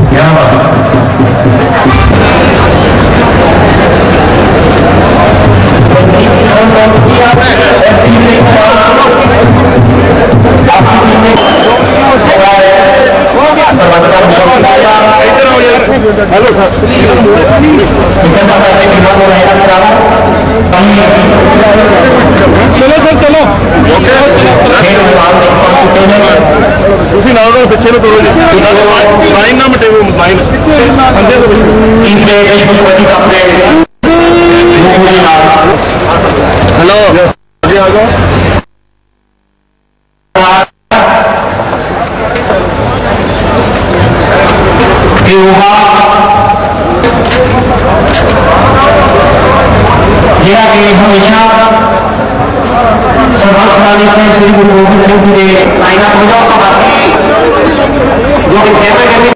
Hello sir, चलो sir चलो उसी नाल पिछे में तोड़ो लाइन ना मटे लाइन हेलो जी आ जाओ हमेशा श्री गुरु गोबिंद सिंह जी के लाइन हो जाओ।